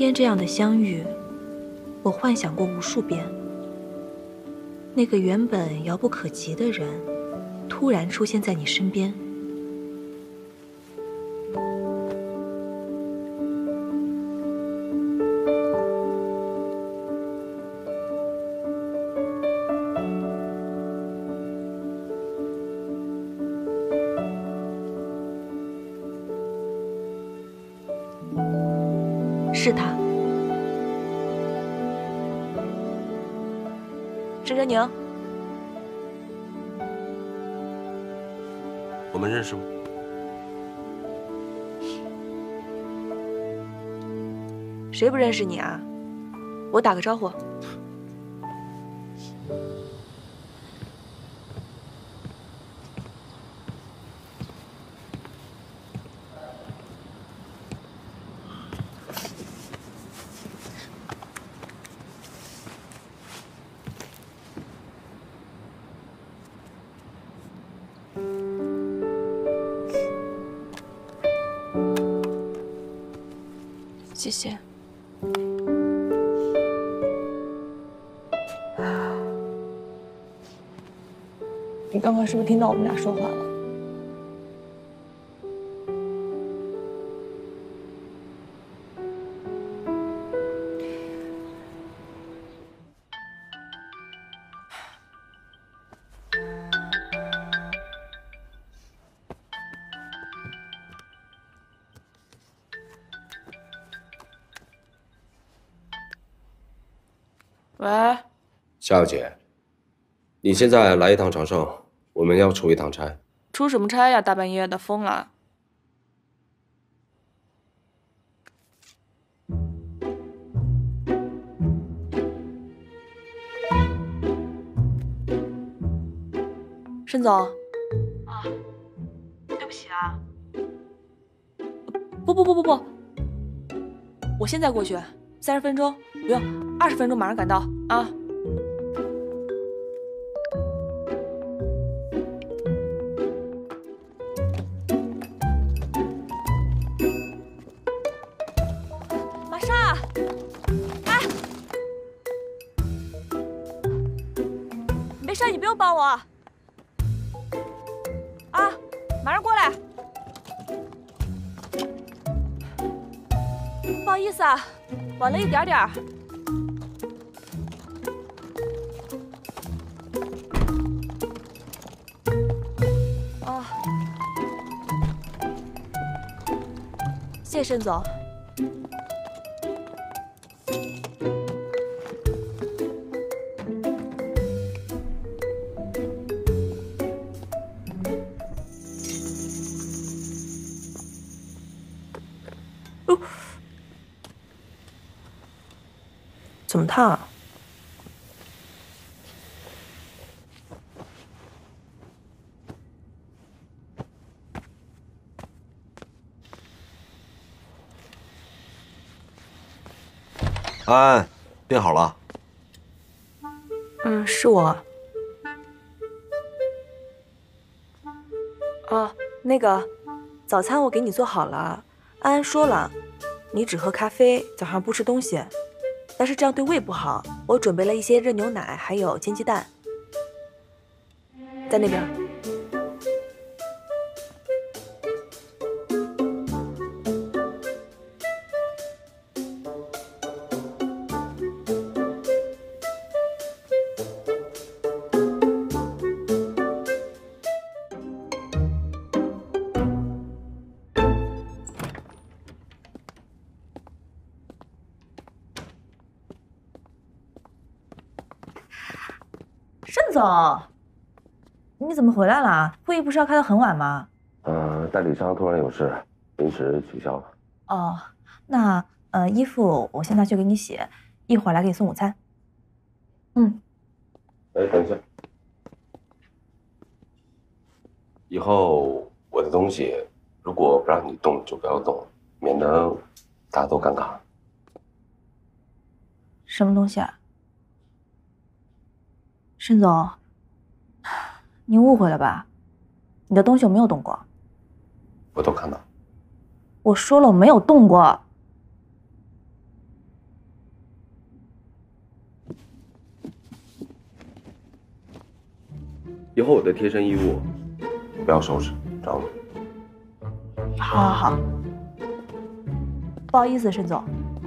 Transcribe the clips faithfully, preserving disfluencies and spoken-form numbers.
天这样的相遇，我幻想过无数遍。那个原本遥不可及的人，突然出现在你身边。是他，沈哲宁。 我们认识吗？ 谁不认识你啊？我打个招呼。谢谢。 你刚刚是不是听到我们俩说话了？ 喂， 夏小姐，你现在来一趟长盛，我们要出一趟差。 出什么差呀？大半夜的，疯了！ 沈总。 啊，对不起啊。 不不不不不，我现在过去，三十分钟，不用，二十分钟马上赶到啊。马上，哎，没事，你不用帮我。啊，马上过来。不好意思啊，晚了一点点儿。啊，谢谢沈总。哦，怎么烫啊？ 安安，病好了。 嗯，是我。哦，那个，早餐我给你做好了。安安说了，你只喝咖啡，早上不吃东西，但是这样对胃不好。我准备了一些热牛奶，还有煎鸡蛋，在那边。 盛总，你怎么回来了？会议不是要开到很晚吗？ 呃，代理商突然有事，临时取消了。 哦，那呃，衣服我现在去给你洗，一会儿来给你送午餐。嗯。 哎，等一下，以后我的东西如果不让你动，就不要动，免得大家都尴尬。 什么东西啊？盛总，你误会了吧？你的东西我没有动过。 我都看到。 我说了我没有动过。 以后我的贴身衣物不要收拾，知道吗？ 好，好，好。不好意思，沈总。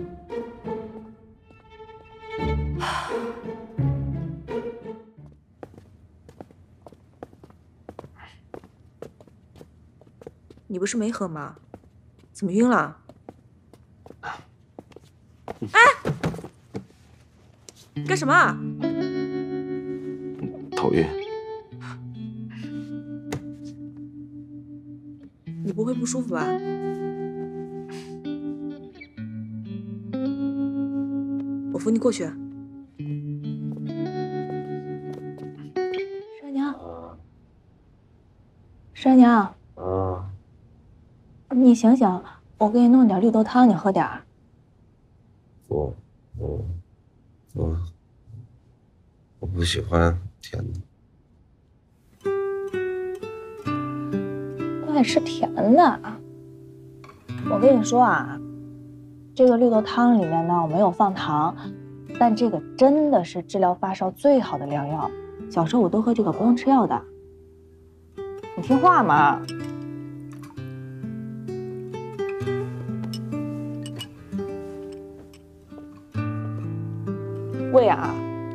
你不是没喝吗？怎么晕了？哎，干什么啊？ 头晕。 你不会不舒服吧？我扶你过去。 师娘，师娘， 啊， 你醒醒，我给你弄点绿豆汤，你喝点儿。 我我我我不喜欢甜的。 我爱吃甜的。我跟你说啊，这个绿豆汤里面呢，我没有放糖，但这个真的是治疗发烧最好的良药。小时候我都喝这个，不用吃药的。你听话嘛。喂啊！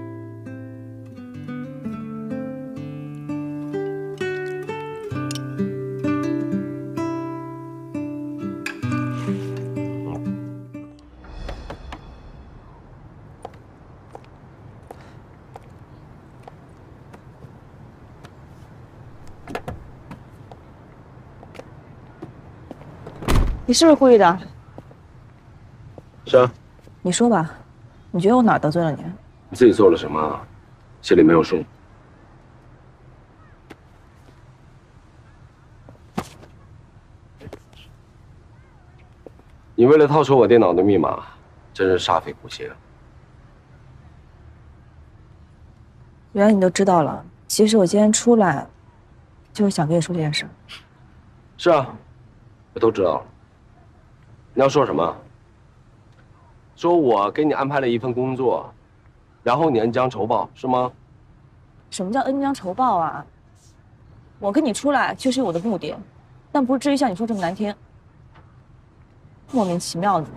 你是不是故意的？ 是啊。 你说吧，你觉得我哪儿得罪了你？ 你自己做了什么，心里没有数？你为了套出我电脑的密码，真是煞费苦心啊！ 原来你都知道了。其实我今天出来，就是想跟你说这件事。 是啊，我都知道了。你要说什么？说我给你安排了一份工作，然后你恩将仇报，是吗？ 什么叫恩将仇报啊？我跟你出来确实有我的目的，但不是至于像你说这么难听。莫名其妙的。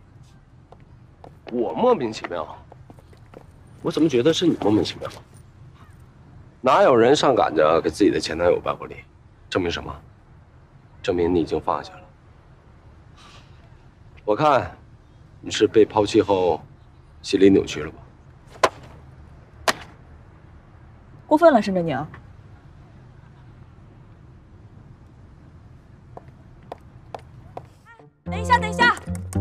我莫名其妙？我怎么觉得是你莫名其妙？哪有人上赶着给自己的前男友办婚礼？证明什么？证明你已经放下了。我看你是被抛弃后心理扭曲了吧？ 过分了，沈振宁。 等一下，等一下。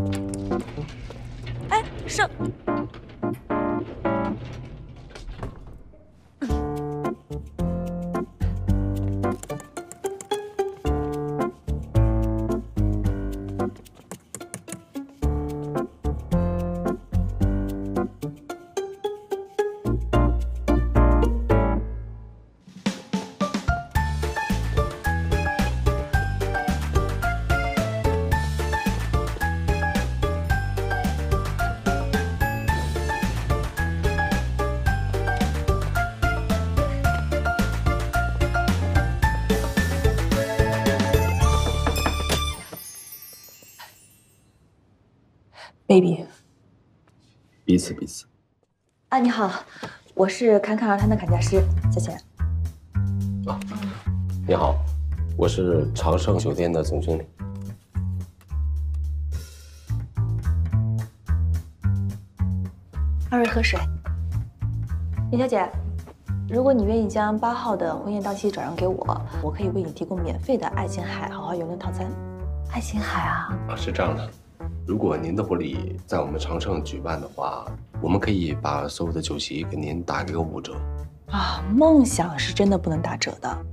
哎，盛。baby， 彼此彼此。 啊，你好，我是侃侃而谈的砍价师夏倩。 啊，你好，我是长盛酒店的总经理。 二位喝水。林小姐，如果你愿意将八号的婚宴档期转让给我，我可以为你提供免费的爱琴海豪华游轮套餐。爱琴海啊？ 啊，是这样的。如果您的婚礼在我们长盛举办的话，我们可以把所有的酒席给您打一个五折。 啊，梦想是真的不能打折的。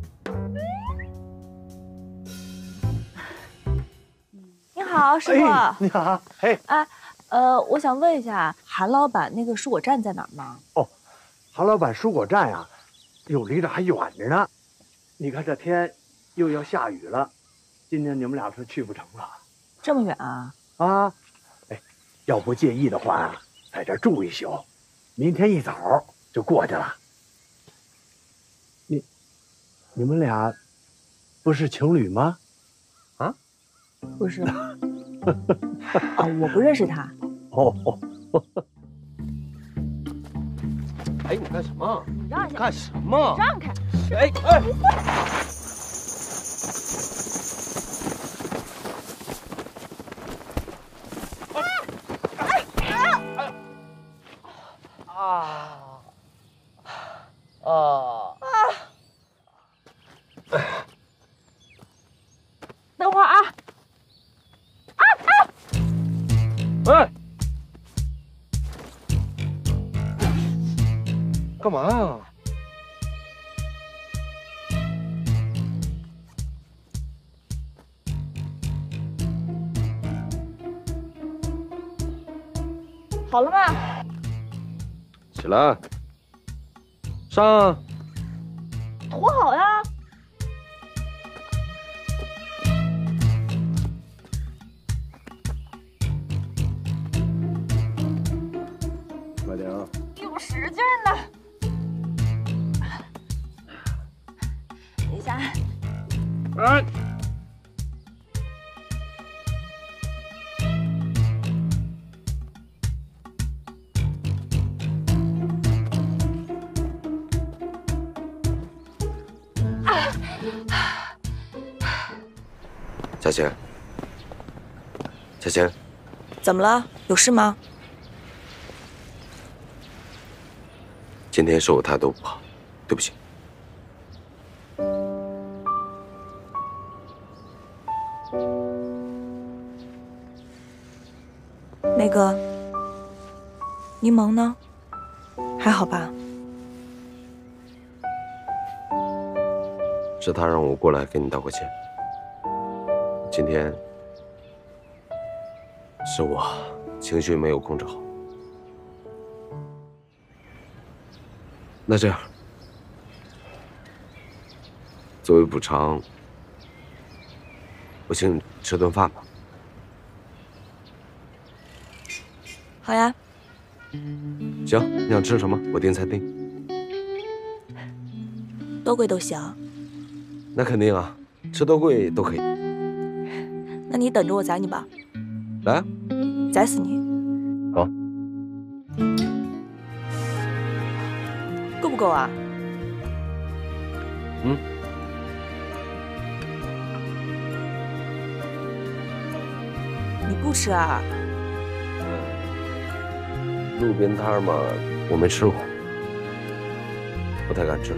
你好，师傅。 哎、你好，嘿。 哎，呃，我想问一下，韩老板那个蔬果站在哪儿吗？ 哦，韩老板蔬果站呀，哟，离这还远着呢。你看这天又要下雨了，今天你们俩是去不成了。 这么远啊？ 啊，哎，要不介意的话啊，在这住一宿，明天一早就过去了。你， 你们俩不是情侣吗？ 啊？ 不是。哦，我不认识他。 哦。 哎，你干什么？ 你让一下。 干什么？ 让开！ 哎哎！ 啊啊！ 等会儿啊！啊啊！ 哎，干嘛呀？ 好了吗？ 起来，上。 涂好呀。 快点啊！ 有使劲呢。等一下。 哎。小贤，小贤， 怎么了？有事吗？ 今天是我态度不好，对不起。 那个，柠檬呢？还好吧？ 是他让我过来跟你道个歉。今天是我情绪没有控制好。那这样，作为补偿，我请你吃顿饭吧。 好呀。 行，你想吃什么？我订餐厅。 多贵都行。 那肯定啊，吃多贵都可以。 那你等着我宰你吧。 来啊， 宰死你。 好。 够不够啊？ 嗯。 你不吃啊？ 路边摊嘛，我没吃过，不太敢吃。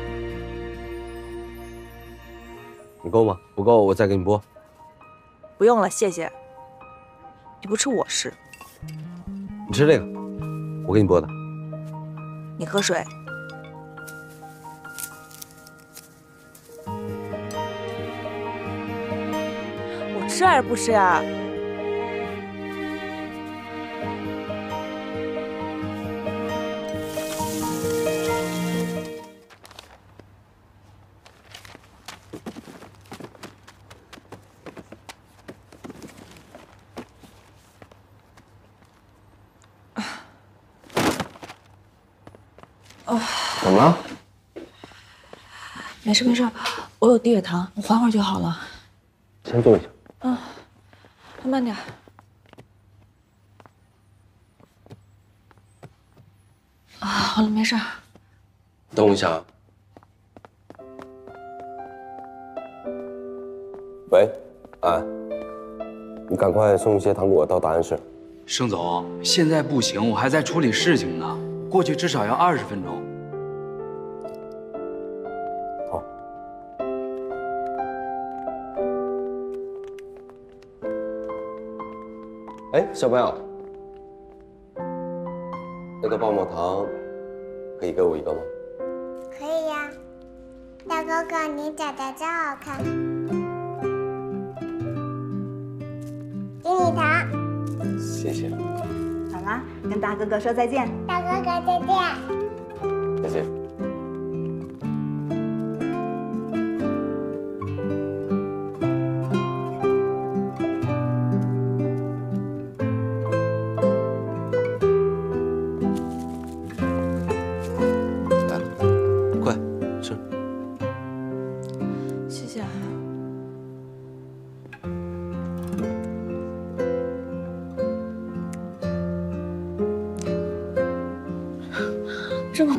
你够吗？不够，我再给你拨。 不用了，谢谢。你不吃我吃。 你吃这个，我给你拨的。 你喝水。我吃还是不吃呀？ 怎么了？ 没事没事，我有低血糖，我缓会儿就好了。 先坐一下。 嗯，慢点。啊，好了，没事。 等我一下。喂，安，你赶快送一些糖果到档案室。 盛总，现在不行，我还在处理事情呢，过去至少要二十分钟。 好。哎，小朋友，那个棒棒糖可以给我一个吗？ 可以呀，大哥哥，你长得真好看。给你糖。 谢谢。 好啦，跟大哥哥说再见。 大哥哥再见。 再见。来，快吃。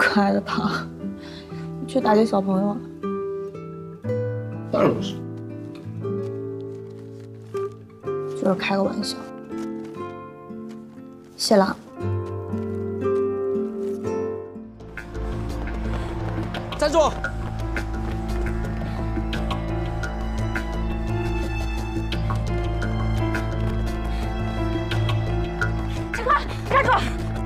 可爱的他，去打击小朋友。 当然不是， 就是开个玩笑。谢了。 站住！ 警官，站住！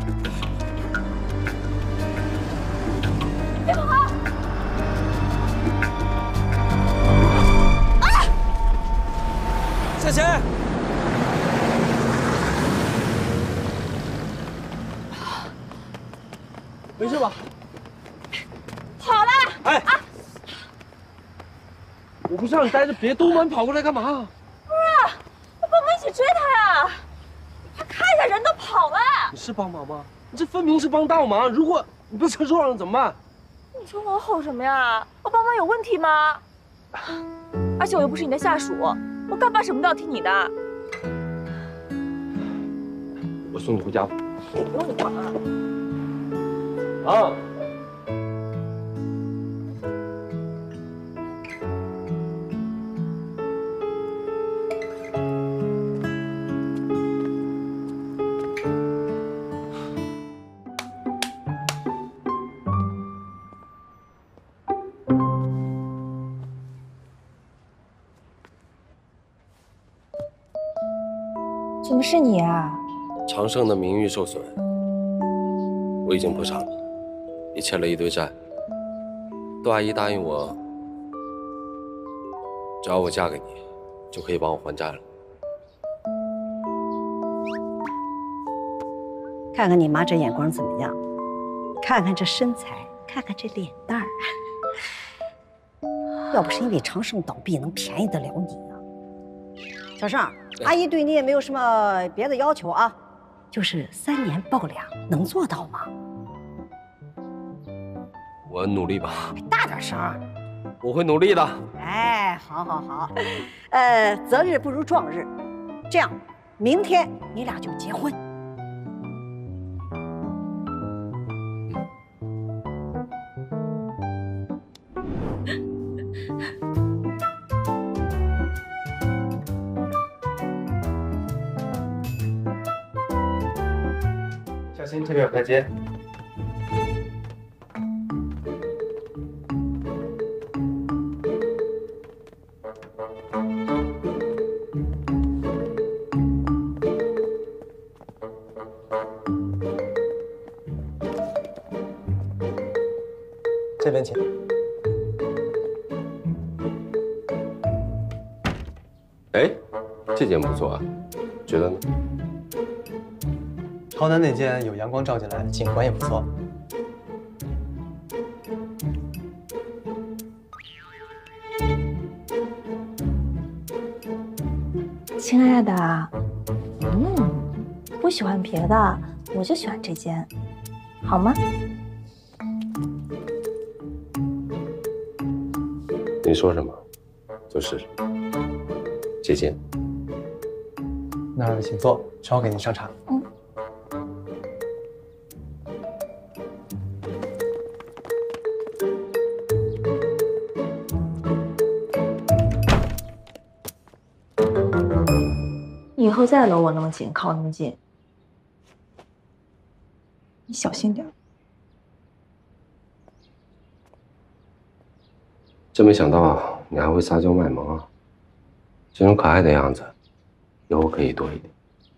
别跑！啊！ 夏晴，没事吧？ 跑了！ 哎，啊、我不是让你待着，别东门跑过来干嘛？ 不是，我帮忙一起追他呀！他看一下人都跑了。 你是帮忙吗？你这分明是帮倒忙！如果你被车撞了怎么办？ 你说我吼什么呀？我帮忙有问题吗？而且我又不是你的下属，我干嘛什么都要听你的？ 我送你回家吧。 不用你管了。 啊。 怎么是你啊？ 长盛的名誉受损，我已经补偿了，也欠了一堆债。杜阿姨答应我，只要我嫁给你，就可以帮我还债了。 看看你妈这眼光怎么样？看看这身材，看看这脸蛋儿。要不是因为长盛倒闭，能便宜得了你啊？小盛，阿姨对你也没有什么别的要求啊，就是三年报两，能做到吗？ 我努力吧。 大点声。 我会努力的。 哎，好，好，好。呃，择日不如撞日，这样，明天你俩就结婚。 小心，这边有台阶。这边请。 哎，这件不错啊，觉得呢？ 朝南那间有阳光照进来，景观也不错。 亲爱的，嗯，不喜欢别的，我就喜欢这间，好吗？ 你说什么，就是这件。 那二位请坐，稍后给您上茶。 嗯。以后再搂我那么紧，靠那么近，你小心点。 真没想到啊，你还会撒娇卖萌啊！这种可爱的样子，以后可以多一点。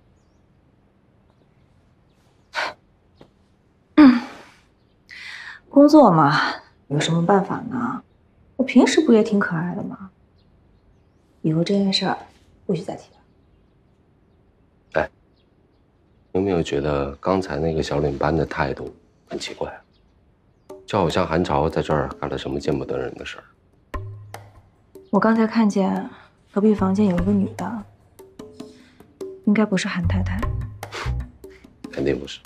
嗯，工作嘛，有什么办法呢？我平时不也挺可爱的吗？以后这件事儿不许再提了。 哎，有没有觉得刚才那个小领班的态度很奇怪啊？就好像韩朝在这儿干了什么见不得人的事儿。 我刚才看见隔壁房间有一个女的，应该不是韩太太。 肯定不是。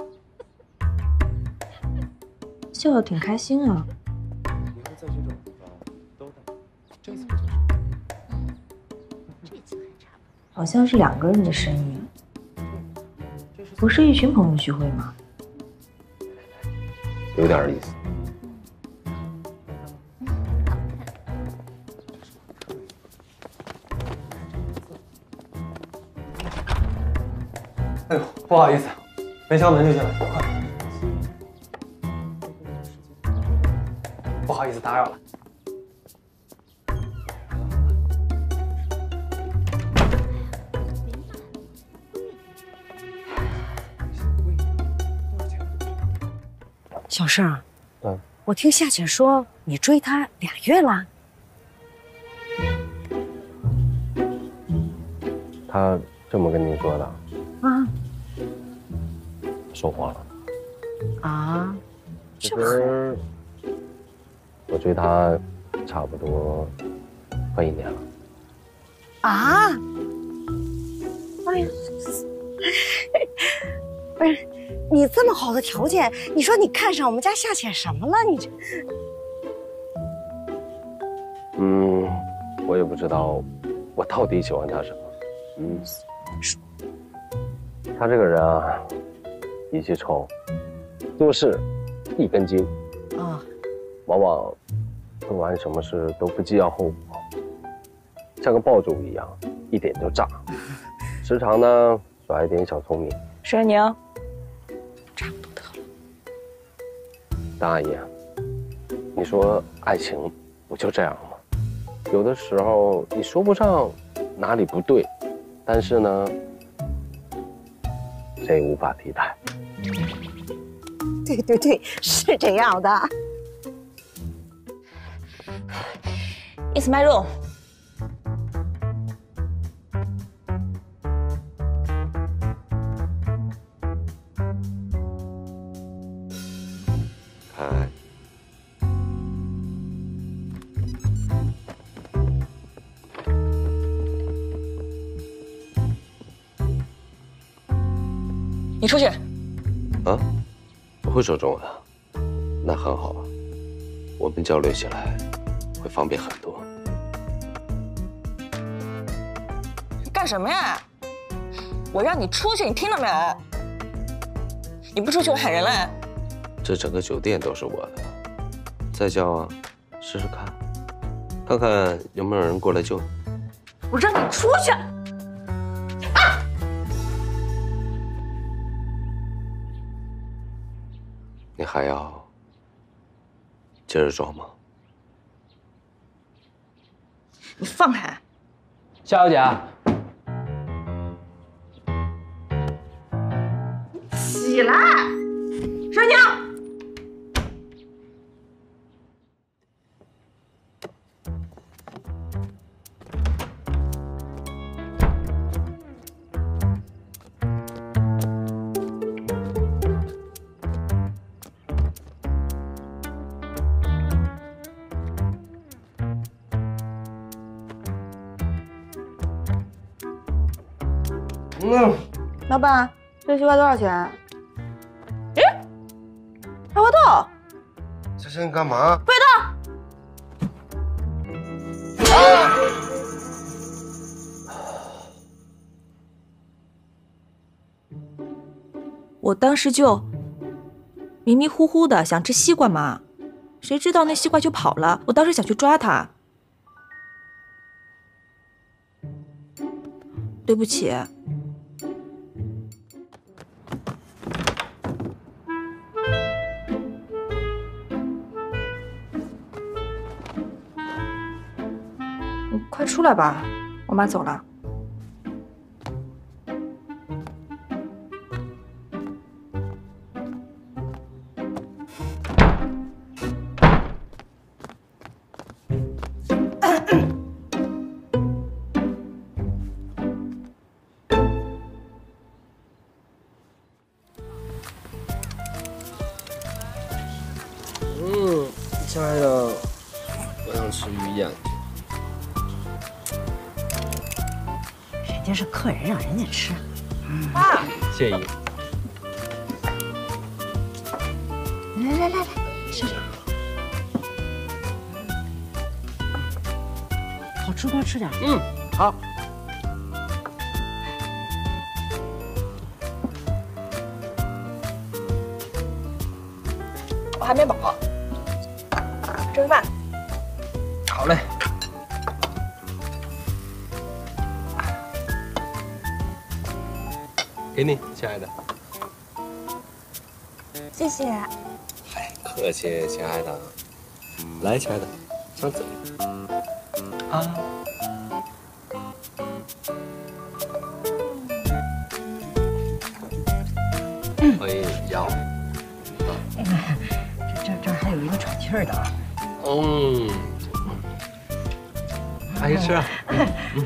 笑得挺开心啊。 以后在这种地方都带。这次这次还差不多。 好像是两个人的身影，不是一群朋友聚会吗？ 有点意思。 不好意思，没敲门就进来，快。不好意思打扰了。 小盛， 嗯， 我听夏姐说你追她俩月了。 他这么跟你说的？ 啊说谎了。 啊， 其实我追他差不多快一年了。 啊！哎呀，不是。 你这么好的条件，你说你看上我们家夏浅什么了？你这， 嗯，我也不知道，我到底喜欢他什么。嗯，他这个人啊，脾气臭，做事一根筋啊， 往往做完什么事都不计较后果，像个爆竹一样，一点就炸。时常呢耍一点小聪明。 沈宁。 差不多得了， 大阿姨，你说爱情不就这样吗？有的时候你说不上哪里不对，但是呢，谁无法替代？ 对对对，是这样的。 It's my room。 你出去。 啊，不会说中文啊？那很好啊，我们交流起来会方便很多。 干什么呀？我让你出去，你听到没有？你不出去，我喊人来。 这整个酒店都是我的，再叫啊，试试看，看看有没有人过来救你。 我让你出去！啊！ 你还要接着装吗？ 你放开！ 夏小姐， 起来，沈宁。 嗯，老板，这西瓜多少钱？ 咦，还会动？ 这是你干嘛？ 别动！ 啊！我当时就迷迷糊糊的想吃西瓜嘛，谁知道那西瓜就跑了。我当时想去抓它，对不起。 快出来吧，我妈走了。 嗯，亲爱的，我想吃鱼眼睛。 人家是客人，让人家吃。 爸， 介意？ 来来来来，吃吃。好吃多吃点。 嗯，好。 我还没饱，吃个饭。 好嘞。 给你，亲爱的。 谢谢。 嗨，客气，亲爱的。来，亲爱的，上嘴。啊。可以咬。 哎呀，这这这还有一个喘气儿的啊。 嗯。阿姨吃啊。嗯。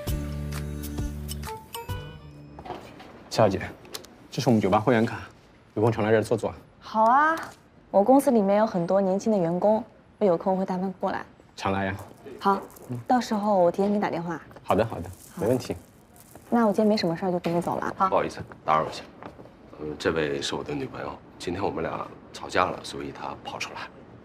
夏姐，这是我们酒吧会员卡，有空常来这儿坐坐。 好啊，我公司里面有很多年轻的员工，我有空会带他们过来。 常来呀。 好，到时候我提前给你打电话。 好的，好的，没问题。 那我今天没什么事儿，就跟你走了。好， 不好意思，打扰一下。呃，这位是我的女朋友，今天我们俩吵架了，所以她跑出来。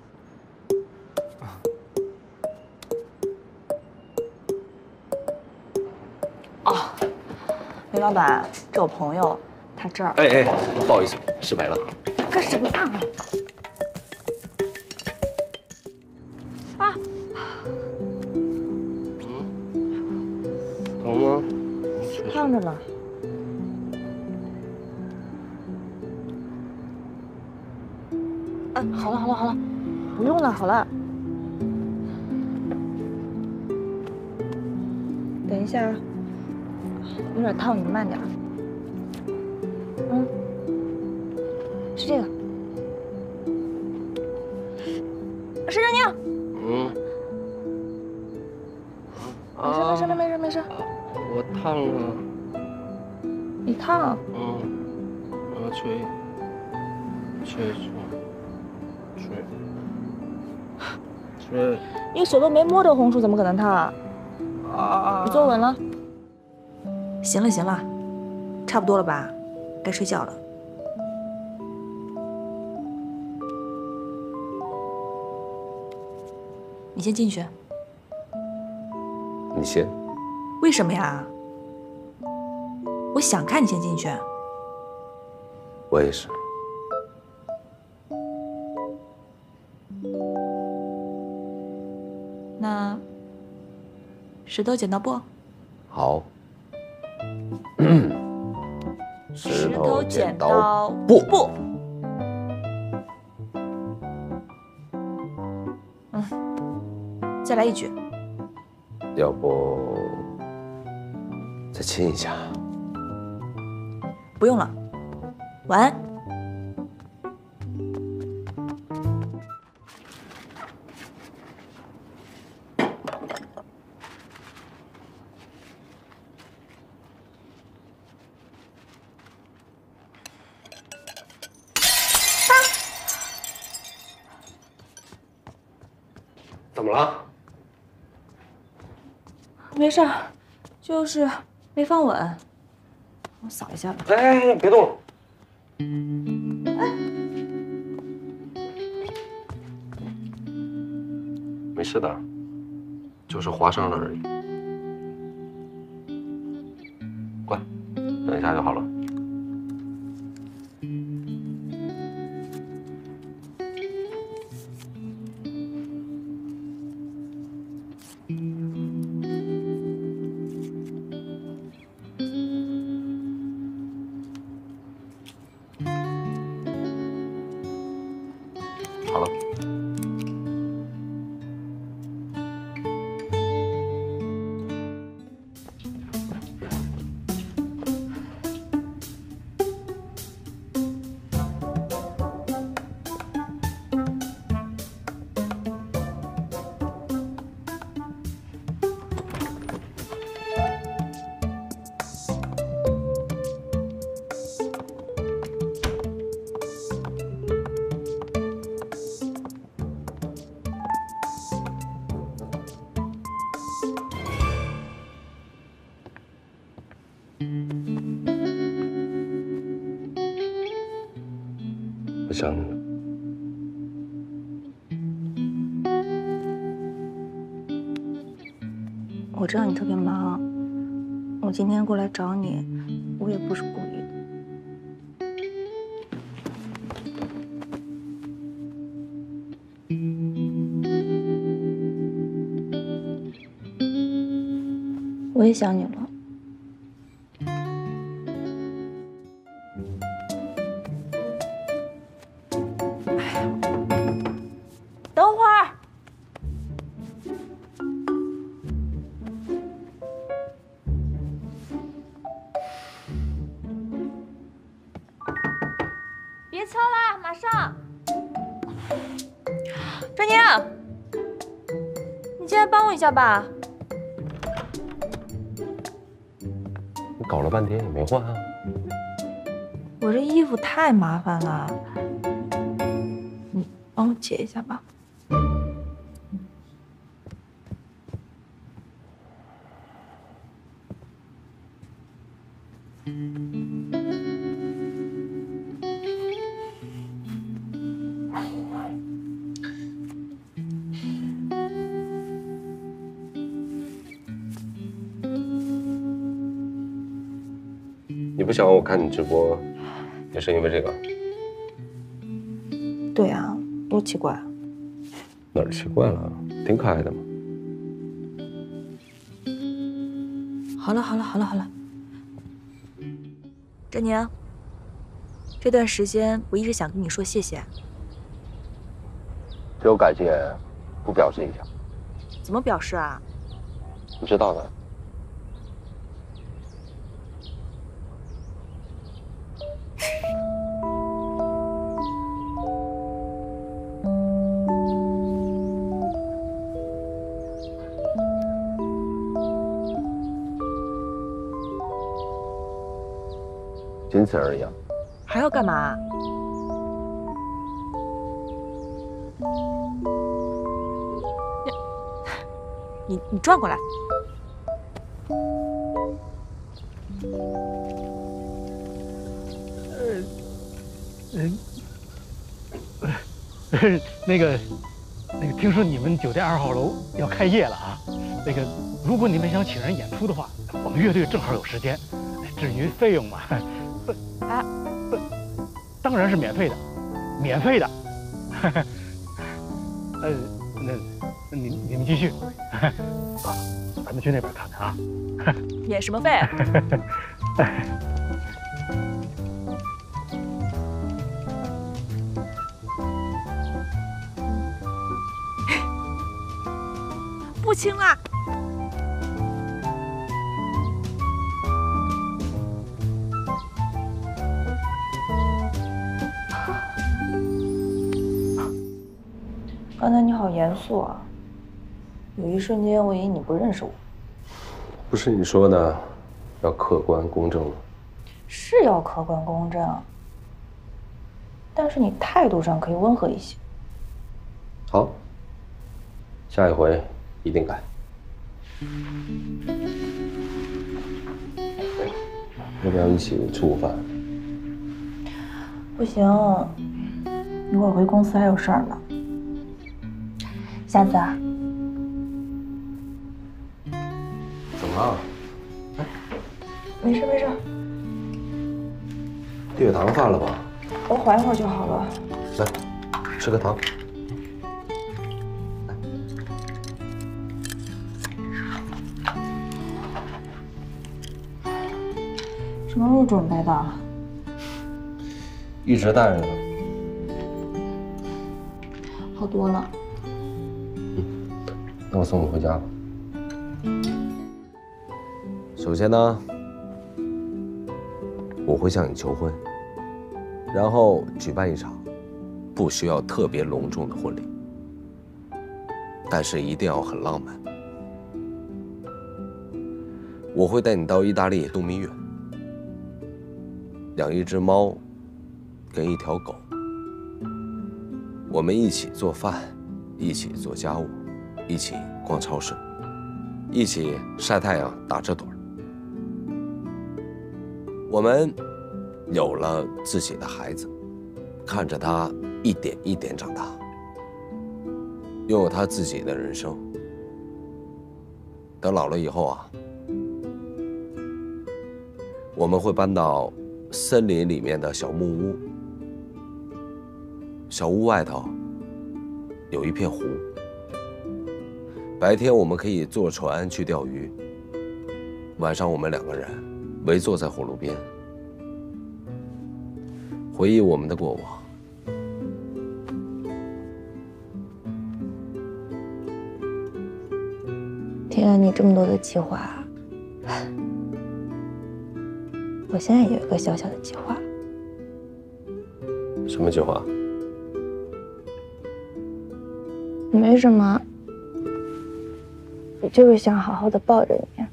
哦，梅老板，这我朋友，他这儿。 哎哎，不好意思，失陪了。 干什么啊？啊！ 疼吗？ 烫着了。嗯，好了好了好了，不用了，好了。等一下，有点烫，你慢点。嗯，是这个。沈振宁。 嗯。 没事没事没事没事。 我烫了。 你烫？ 嗯。我要吹，吹吹，吹，吹。 你手都没摸着红薯，怎么可能烫？ 啊！ 你坐稳了。 行了行了，差不多了吧？该睡觉了。你先进去。 你先。 为什么呀？我想看你先进去。 我也是。 那石头剪刀布。 好。 石头剪刀布。布。嗯，再来一局。 要不再亲一下？ 不用了，晚安。 怎么了？ 没事儿，就是没放稳，我扫一下吧。 哎哎哎，别动了。没事的，就是划伤了而已。乖，等一下就好了。好了。我想你了。 我知道你特别忙，我今天过来找你，我也不是故意的。我也想你了。 马上。张宁，你进来帮我一下吧。 你搞了半天也没换啊？ 我这衣服太麻烦了，你帮我解一下吧。 你不想让我看你直播，也是因为这个？ 对啊，多奇怪啊！ 哪儿奇怪了？挺可爱的嘛。 好了好了好了好了，珍宁，这段时间我一直想跟你说谢谢。 只有感谢，不表示一下？ 怎么表示啊？ 你知道的。仅此而已啊。 还要干嘛？你你转过来。 呃，嗯，呃，那个，那个，听说你们酒店二号楼要开业了啊？那个，如果你们想请人演出的话，我们乐队正好有时间。至于费用嘛，不啊不，当然是免费的，免费的。呃，那你你们继续，啊，咱们去那边看看啊。 免什么费？ 不亲啦。刚才你好严肃啊，有一瞬间我以为你不认识我。 不是你说的，要客观公正吗？ 是要客观公正，但是你态度上可以温和一些。 好，下一回一定改。要不要一起吃午饭？ 不行，一会儿回公司还有事儿呢。下次啊。 怎么了？ 哎，没事没事。 低血糖犯了吧？ 我缓一会儿就好了。 来，吃个糖。 什么时候准备的？ 一直带着呢。 好多了。 嗯，那我送你回家吧。首先呢，我会向你求婚，然后举办一场不需要特别隆重的婚礼，但是一定要很浪漫。我会带你到意大利度蜜月，养一只猫，跟一条狗。我们一起做饭，一起做家务，一起逛超市，一起晒太阳打着盹儿。我们有了自己的孩子，看着他一点一点长大，拥有他自己的人生。等老了以后啊，我们会搬到森林里面的小木屋，小屋外头有一片湖，白天我们可以坐船去钓鱼，晚上我们两个人围坐在火炉边，回忆我们的过往。 听了你这么多的计划，我现在也有一个小小的计划。 什么计划？ 没什么，我就是想好好的抱着你。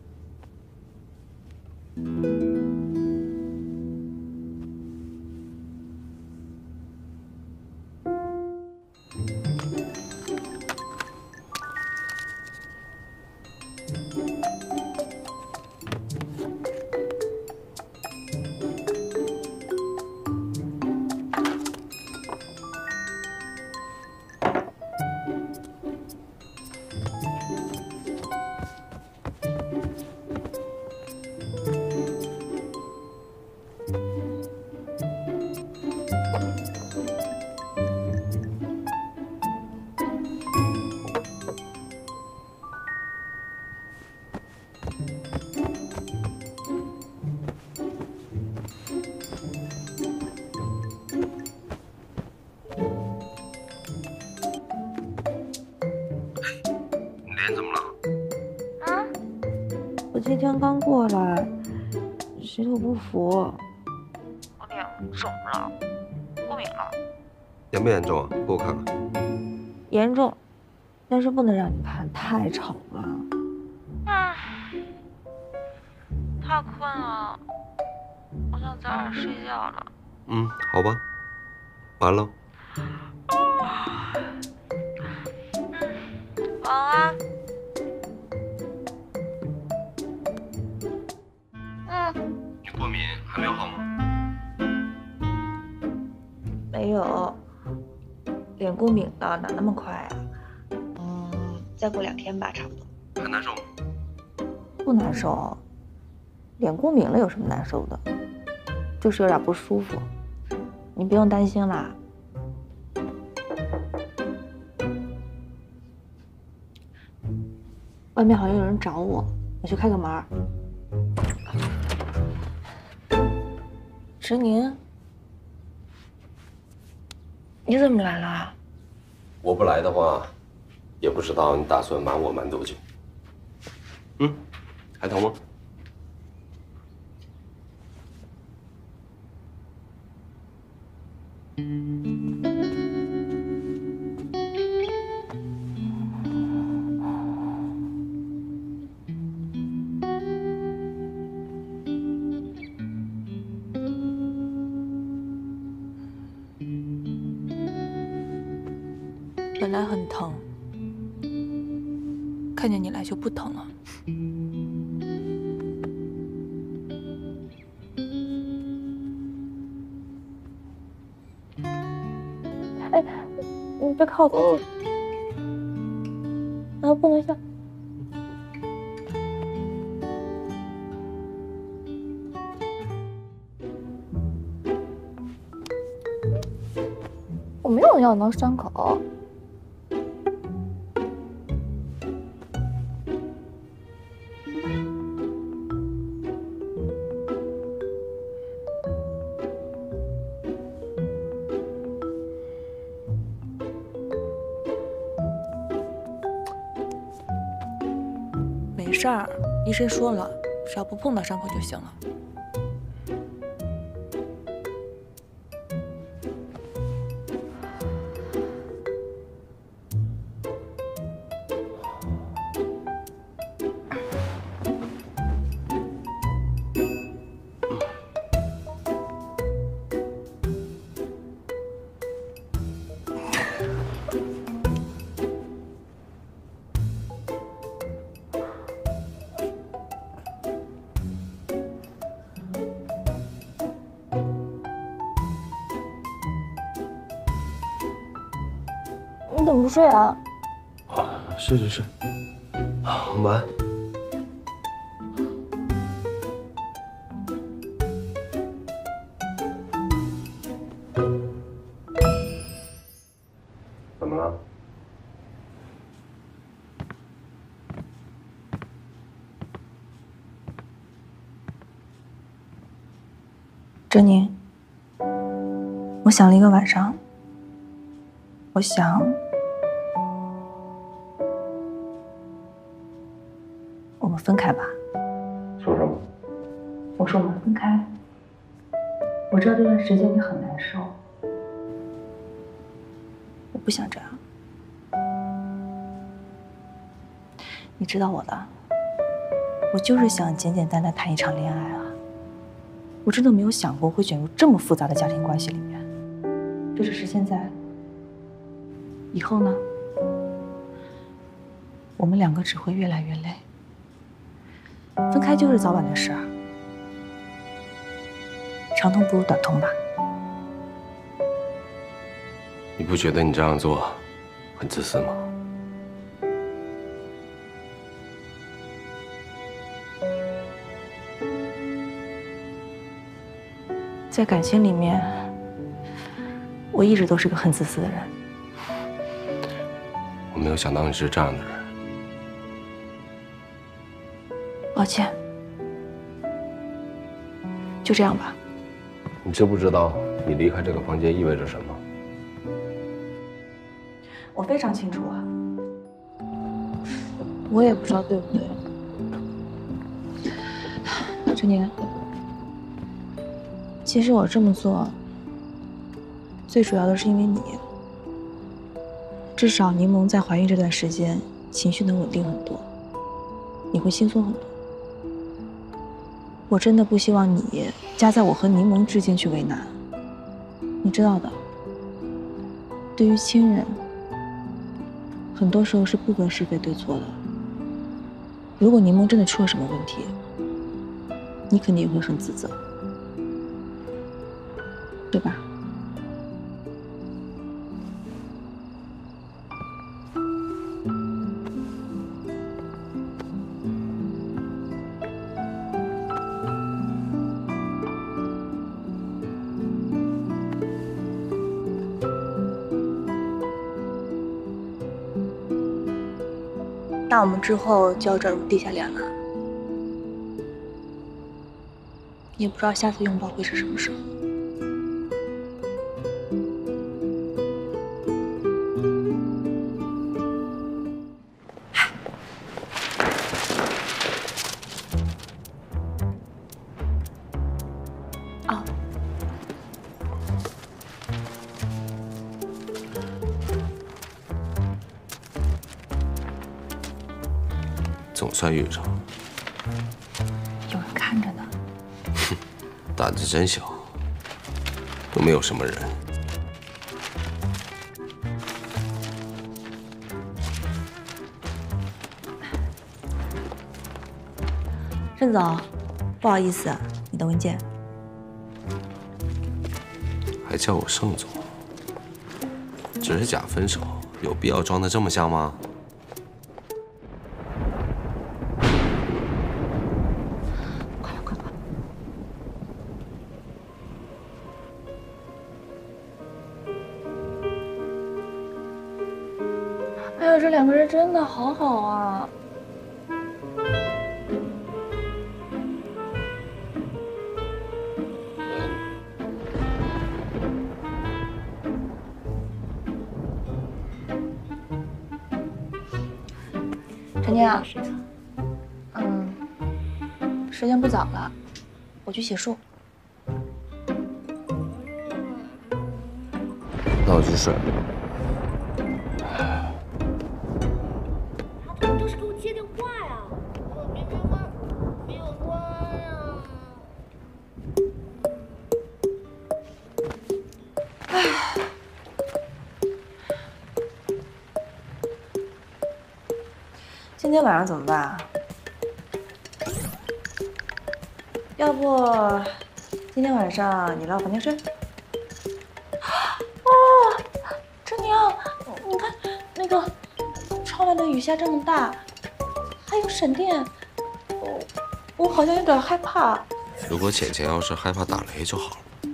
脸怎么了？ 啊？我今天刚过来，水土不服。 我脸肿了，过敏了。 严不严重啊？给我看看。 严重，但是不能让你看，太丑了。 唉，太困了，我想早点睡觉了。 嗯，好吧。完了。 晚安。嗯。 你过敏还没有好吗？ 没有，脸过敏了，哪那么快啊？嗯，再过两天吧，差不多。 还难受吗？ 不难受，脸过敏了有什么难受的？就是有点不舒服，你不用担心啦。外面好像有人找我，我去开个门。石宁，你怎么来了？ 我不来的话，也不知道你打算瞒我瞒多久。嗯，还疼吗？ 本来很疼，看见你来就不疼了。 哎，你别靠我，啊，不能笑。我没有咬到伤口。 没事儿，医生说了，只要不碰到伤口就行了。 你怎么不睡啊？ 啊，睡睡睡，晚安。怎么了？ 哲宁，我想了一个晚上，我想。我们分开吧。 说什么？ 我说我们分开。我知道这段时间你很难受，我不想这样。 你知道我的，我就是想简简单单谈一场恋爱啊。我真的没有想过会卷入这么复杂的家庭关系里面。这只是现在，以后呢？我们两个只会越来越累。分开就是早晚的事儿，长痛不如短痛吧。 你不觉得你这样做很自私吗？ 在感情里面，我一直都是个很自私的人。 我没有想到你是这样的人。 抱歉，就这样吧。 你知不知道你离开这个房间意味着什么？ 我非常清楚啊。我也不知道对不对。陈宁，其实我这么做，最主要的是因为你。至少柠檬在怀孕这段时间，情绪能稳定很多，你会轻松很多。我真的不希望你夹在我和柠檬之间去为难，你知道的。对于亲人，很多时候是不分是非对错的。如果柠檬真的出了什么问题，你肯定也会很自责，对吧？ 那我们之后就要转入地下恋了，也不知道下次拥抱会是什么时候。哦， 总算遇上， 有人看着呢。 哼，胆子真小，都没有什么人。 郑总，不好意思，你的文件。 还叫我盛总，只是假分手，有必要装得这么像吗？ 哎呀，这两个人真的好好啊！陈宁，嗯，时间不早了，我去洗漱。 那我去睡。 他怎么都是给我接电话呀？我没电话，没有关呀。 唉。今天晚上怎么办啊？要不今天晚上你来我房间睡？ 哦，陈宁，你看那个窗外的雨下这么大，还有闪电，我我好像有点害怕。 如果浅浅要是害怕打雷就好了。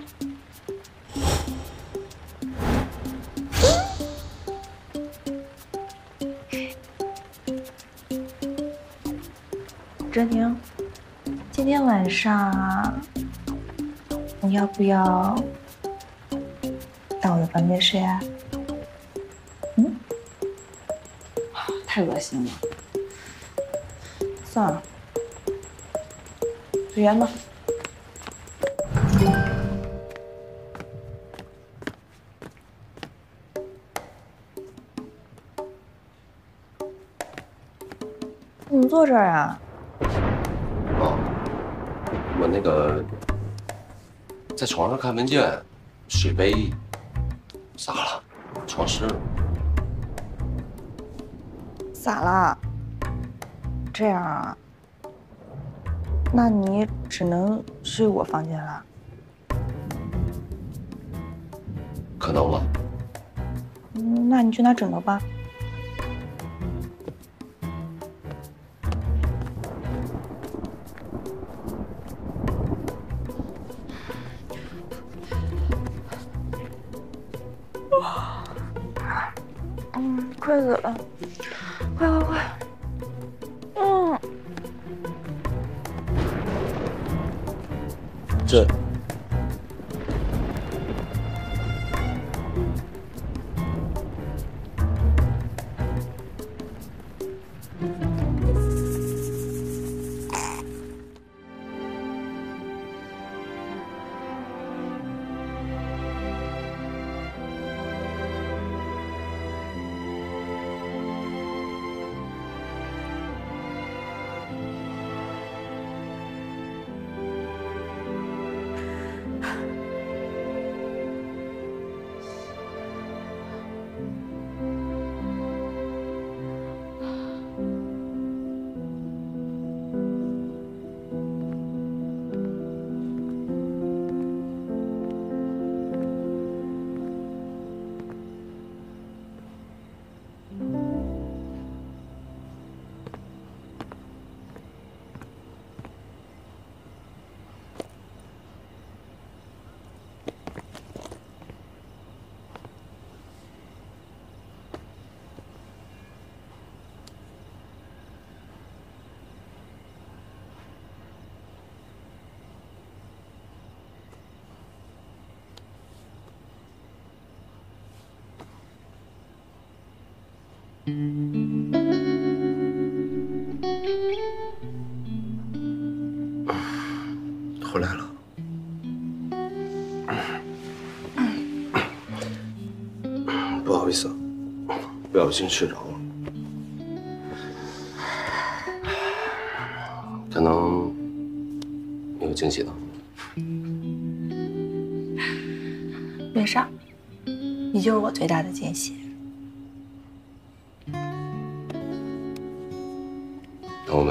哲宁，今天晚上你要不要到我的房间睡啊？嗯？太恶心了。算了，随缘吧。 怎么坐这儿啊？ 哦，我那个在床上看文件，水杯洒了，床湿了。 洒了。这样啊？那你只能睡我房间了。 可能吗？ 嗯，那你去拿枕头吧。 嗯，快死了！快快快！嗯， 这回来了。不好意思，不小心睡着了。可能有惊喜的。 没事儿，你就是我最大的惊喜。 那我们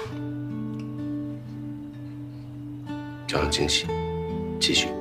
就让惊喜继续。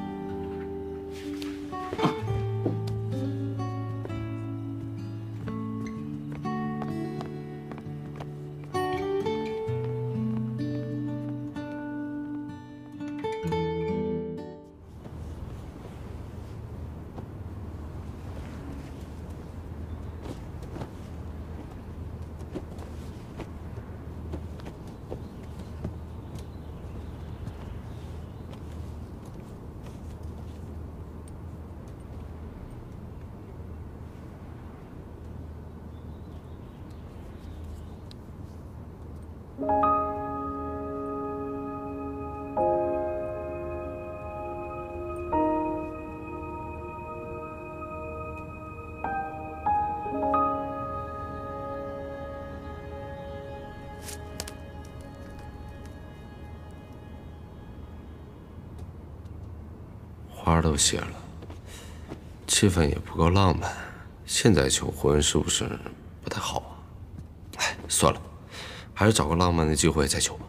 花都谢了，气氛也不够浪漫，现在求婚是不是不太好啊？哎，算了，还是找个浪漫的机会再求吧。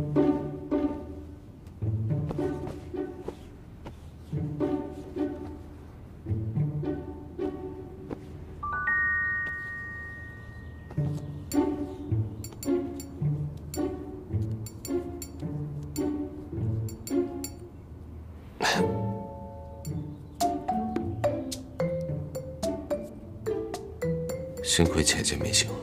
幸亏姐姐没醒。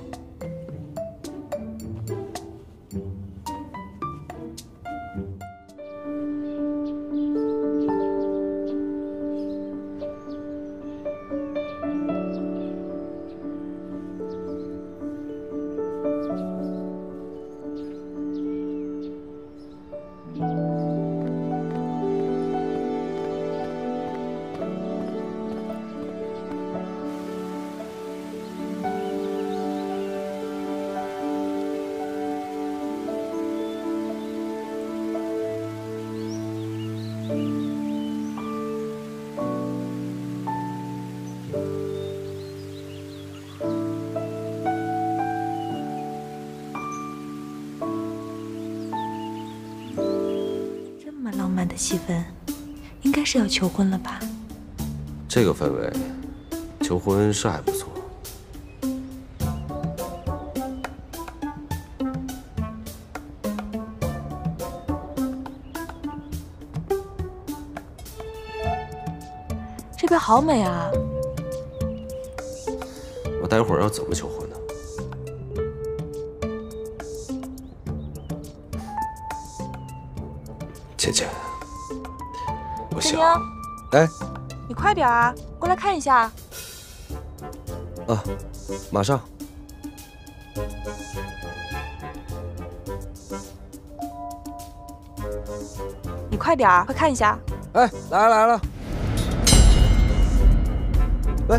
的气氛，应该是要求婚了吧？ 这个氛围，求婚是还不错。 这边好美啊！ 我待会儿要怎么求婚呢？倩倩，我想，哎， 你快点啊，过来看一下。 啊，马上。 你快点儿，快看一下。 哎，来了来了。喂。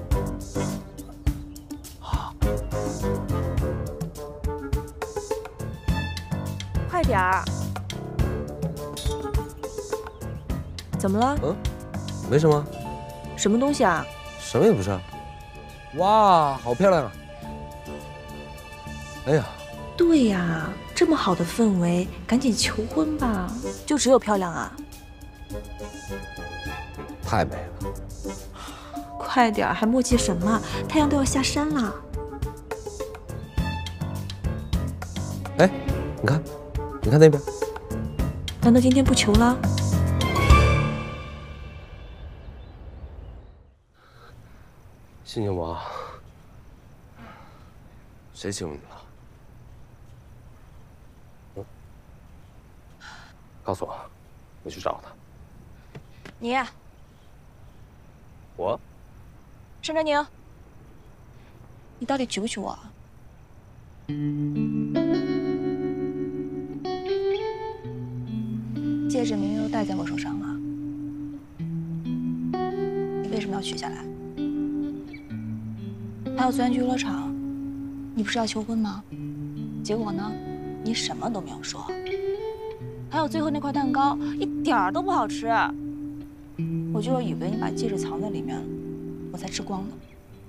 快点儿。怎么了？ 嗯，没什么。 什么东西啊？ 什么也不是。哇，好漂亮啊！哎呀。 对呀，这么好的氛围，赶紧求婚吧！就只有漂亮啊？ 太美了！ 快点，还磨叽什么？太阳都要下山了。 哎，你看，你看那边。 难道今天不求了？ 心情不好，谁欺负你了？告诉我，我去找他。 你， 我， 沈哲宁，你到底娶不娶我？戒指明明都戴在我手上了，你为什么要取下来？还有昨天去游乐场，你不是要求婚吗？结果呢，你什么都没有说。还有最后那块蛋糕，一点儿都不好吃。我就是以为你把戒指藏在里面了，我才吃光的。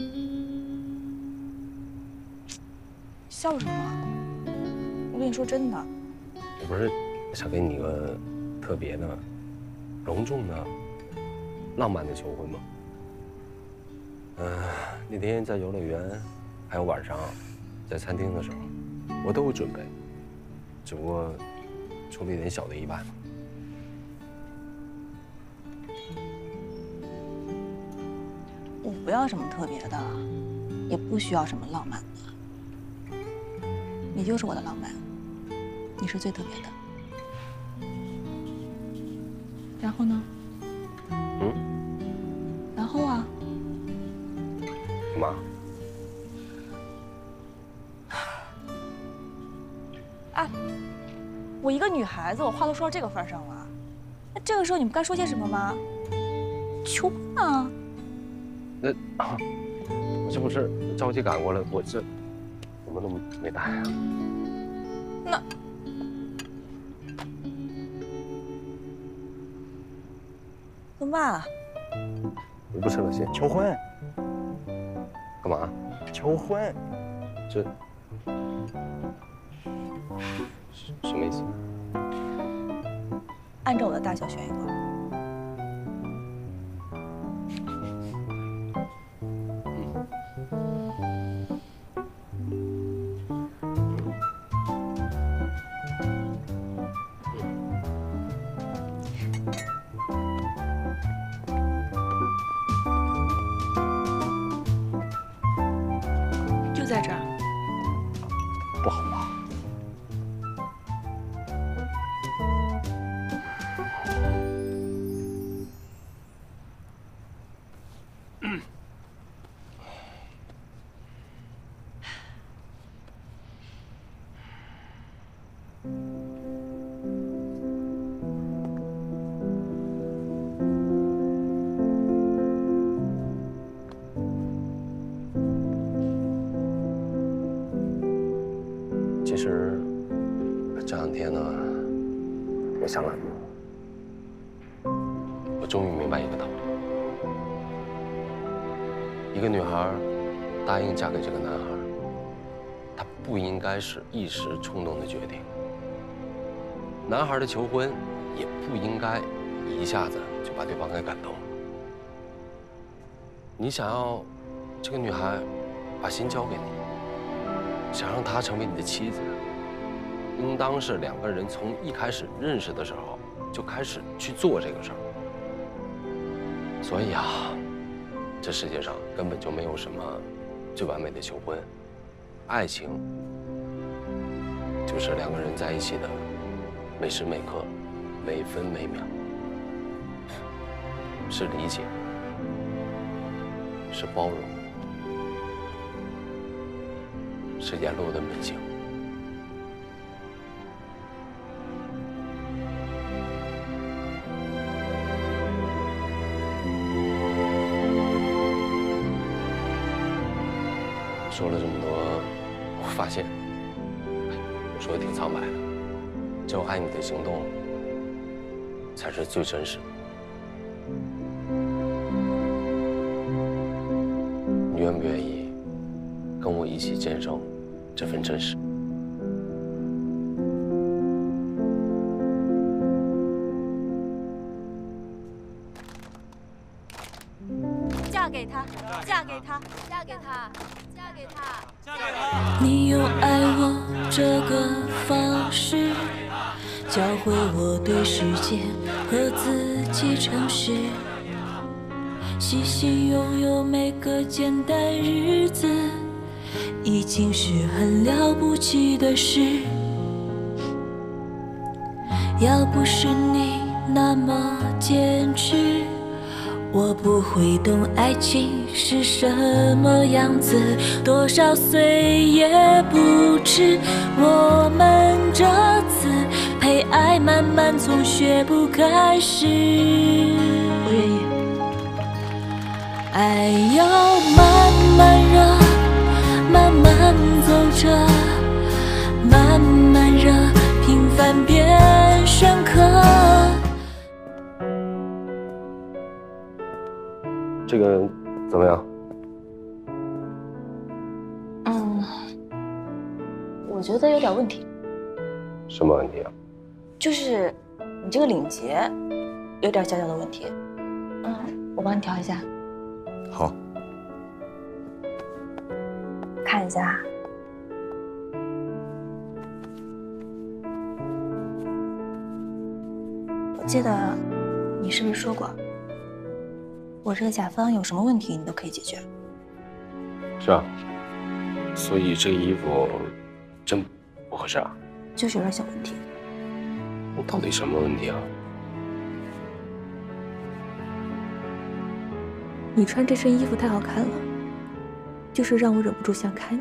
笑什么？我跟你说真的。 我不是想给你个特别的、隆重的、浪漫的求婚吗？嗯、呃，那天在游乐园，还有晚上在餐厅的时候，我都有准备，只不过出了一点小的意外嘛。 我不要什么特别的，也不需要什么浪漫的。你就是我的浪漫，你是最特别的。然后呢？ 嗯？ 然后啊？ 干嘛？ 哎，我一个女孩子，我话都说到这个份上了，那这个时候你们该说些什么吗？求婚啊！ 那啊，我这不是着急赶过来，我这怎么都没带啊？ 那怎么办啊？ 我不吃了，先求婚。 干嘛？ 求婚。 这什么意思？ 按照我的大小选一个。就在这儿。 不好吧？其实这两天呢，我想了很多，我终于明白一个道理：一个女孩答应嫁给这个男孩，她不应该是一时冲动的决定。男孩的求婚也不应该一下子就把对方给感动。你想要这个女孩把心交给你，想让她成为你的妻子，应当是两个人从一开始认识的时候就开始去做这个事儿。所以啊，这世界上根本就没有什么最完美的求婚，爱情就是两个人在一起的每时每刻、每分每秒，是理解，是包容，是沿路的门行。说了这么多，我发现我说的挺苍白的，只有爱你的行动才是最真实的。你愿不愿意跟我一起见证这份真实？ 嫁给他，嫁给他，嫁给他，嫁给他，嫁给他。你用爱我这个方式，教会我对世界和自己诚实，细心拥有每个简单日子，已经是很了不起的事。要不是你那么坚持，我不会懂爱情是什么样子，多少岁也不止。我们这次陪爱慢慢从学步开始，我愿意。爱要慢慢热，慢慢走着，慢慢热，平凡变深刻。 这个怎么样？ 嗯，我觉得有点问题。 什么问题啊？ 就是你这个领结有点小小的问题。嗯，我帮你调一下。 好。 看一下。我记得你是不是说过，我这个甲方有什么问题你都可以解决？ 是啊。所以这个衣服真不合适啊？ 就是有点小问题。 到底什么问题啊？ 你穿这身衣服太好看了，就是让我忍不住想看你。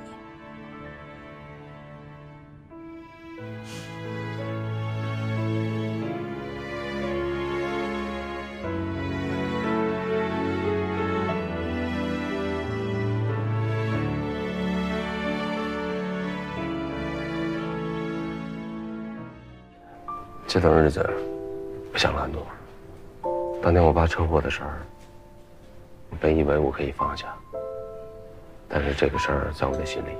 这段日子，我想了很多。当年我爸车祸的事儿，我本以为我可以放下，但是这个事儿在我的心里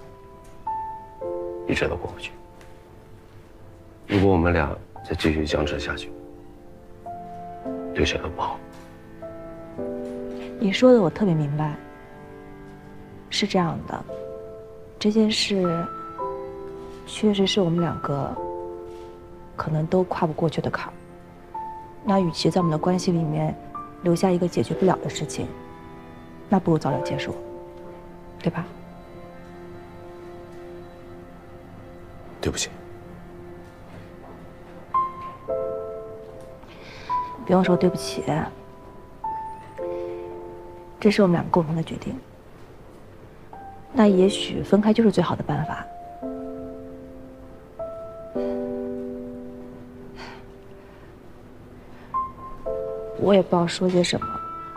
一直都过不去。如果我们俩再继续僵持下去，对谁都不好。 你说的我特别明白。是这样的，这件事确实是我们两个可能都跨不过去的坎儿。那与其在我们的关系里面留下一个解决不了的事情，那不如早点结束，对吧？ 对不起。 不用说对不起，这是我们两个共同的决定。那也许分开就是最好的办法。我也不知道说些什么。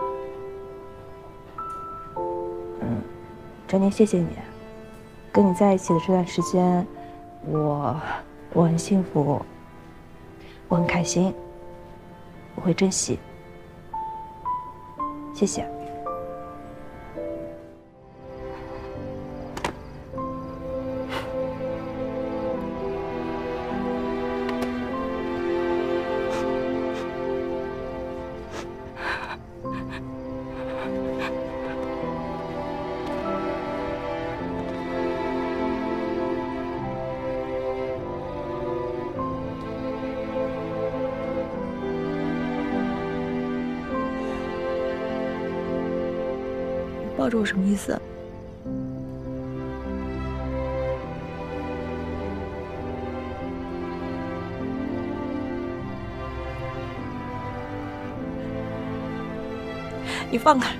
嗯，真宁，谢谢你。跟你在一起的这段时间，我我很幸福，我很开心，我会珍惜。谢谢。 抱着我什么意思？你放开，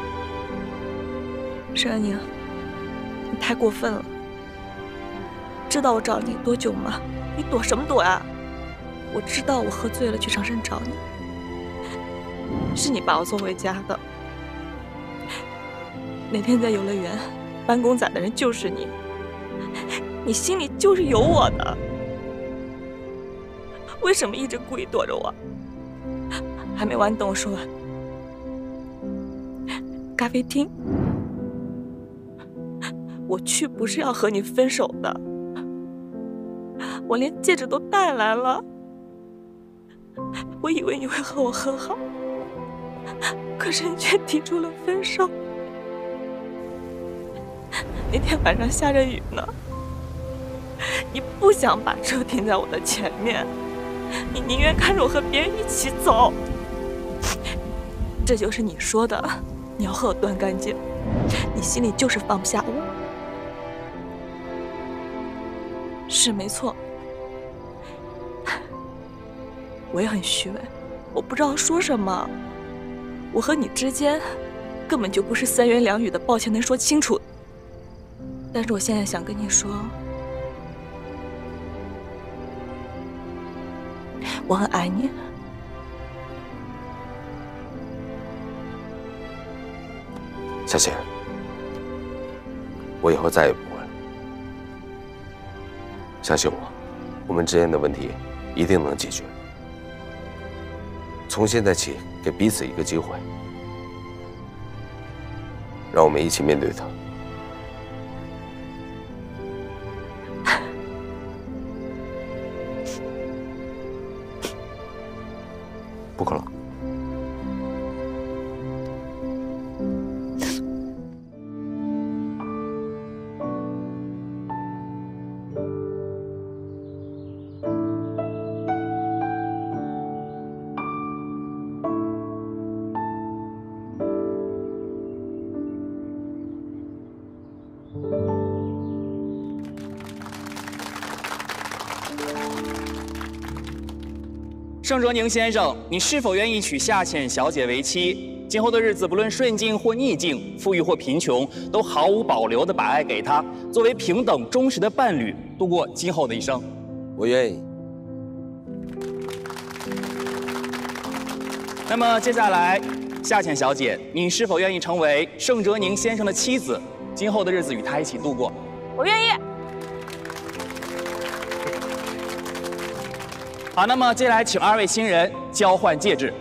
沈安宁，你太过分了。知道我找你多久吗？你躲什么躲啊？我知道我喝醉了去长生找你，是你把我送回家的。那天在游乐园搬公仔的人就是你，你心里就是有我的，为什么一直故意躲着我？还没完，等我说完。咖啡厅，我去不是要和你分手的，我连戒指都带来了，我以为你会和我和好，可是你却提出了分手。那天晚上下着雨呢，你不想把车停在我的前面，你宁愿看着我和别人一起走，这就是你说的你要和我断干净，你心里就是放不下我。是没错，我也很虚伪，我不知道说什么。我和你之间根本就不是三言两语的抱歉能说清楚。但是我现在想跟你说，我很爱你。 夏倩，我以后再也不会了。相信我，我们之间的问题一定能解决。从现在起，给彼此一个机会，让我们一起面对它。不哭了。 盛哲宁先生，你是否愿意娶夏倩小姐为妻？今后的日子，不论顺境或逆境，富裕或贫穷，都毫无保留地把爱给她，作为平等忠实的伴侣，度过今后的一生。 我愿意。 那么接下来，夏倩小姐，你是否愿意成为盛哲宁先生的妻子？今后的日子与他一起度过？ 我愿意。 好，那么接下来请二位新人交换戒指。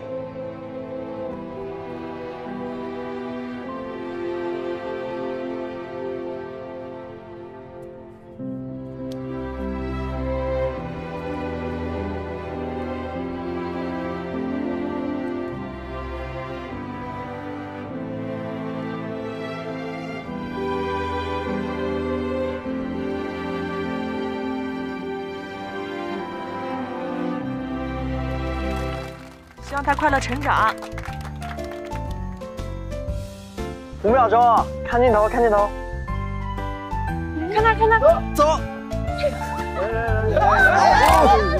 希望他快乐成长。 五秒钟，看镜头，看镜头， 看他，看他， 走。来来来来来。